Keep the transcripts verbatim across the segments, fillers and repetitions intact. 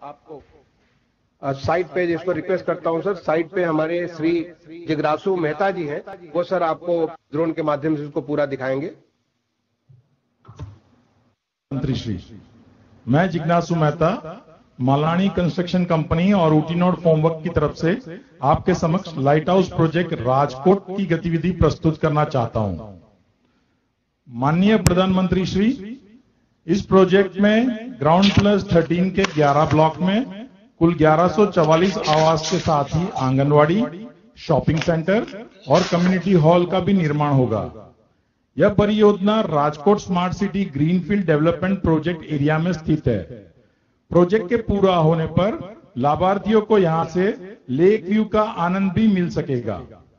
आपको साइट पे जिसको रिक्वेस्ट करता हूं सर, साइट पे हमारे श्री जिज्ञासु मेहता जी हैं, वो सर आपको ड्रोन के माध्यम से उसको पूरा दिखाएंगे। मंत्री श्री, मैं जिज्ञासु मेहता मालानी कंस्ट्रक्शन कंपनी और ऊटीनोड फॉर्मवर्क की तरफ से आपके समक्ष लाइट हाउस प्रोजेक्ट राजकोट की गतिविधि प्रस्तुत करना चाहता हूं। माननीय प्रधानमंत्री श्री, इस प्रोजेक्ट में ग्राउंड प्लस थर्टीन के ग्यारह ब्लॉक में कुल ग्यारह सौ चवालीस आवास के साथ ही आंगनवाड़ी, शॉपिंग सेंटर और कम्युनिटी हॉल का भी निर्माण होगा। यह परियोजना Rajkot smart city greenfield development project area में स्थित है। प्रोजेक्ट के पूरा होने पर लाभार्थियों को यहां से लेक व्यू का आनंद भी मिल सकेगा।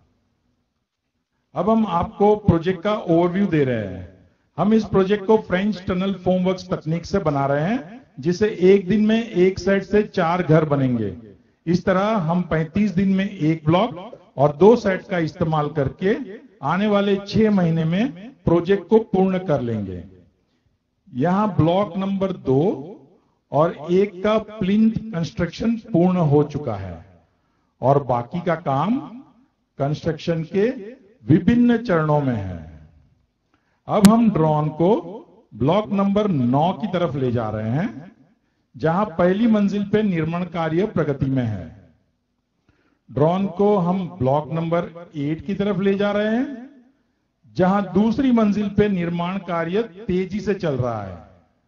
अब हम आपको प्रोजेक्ट का ओवरव्यू दे रहे हैं। हम इस प्रोजेक्ट को फ्रेंच टनल फॉर्मवर्क्स तकनीक से बना रहे हैं, जिसे एक दिन में एक सेट से चार घर बनेंगे। इस तरह हम पैंतीस दिन में एक ब्लॉक और दो सेट का इस्तेमाल करके आने वाले छह महीने में प्रोजेक्ट को पूर्ण कर लेंगे। यहां ब्लॉक नंबर दो और एक का प्लिंथ कंस्ट्रक्शन पूर्ण हो चुका है और बाकी का काम कंस्ट्रक्शन के विभिन्न चरणों में है। अब हम ड्रोन को ब्लॉक नंबर नौ की तरफ ले जा रहे हैं, जहां पहली मंजिल पे निर्माण कार्य प्रगति में है। ड्रोन को हम ब्लॉक नंबर आठ की तरफ ले जा रहे हैं, जहां दूसरी मंजिल पे निर्माण कार्य तेजी से चल रहा है।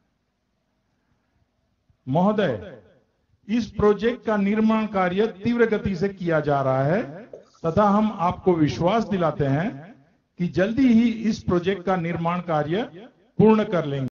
महोदय, इस प्रोजेक्ट का निर्माण कार्य तीव्र गति से किया जा रहा है तथा हम आपको विश्वास दिलाते हैं कि जल्दी ही इस प्रोजेक्ट का निर्माण कार्य पूर्ण कर लेंगे।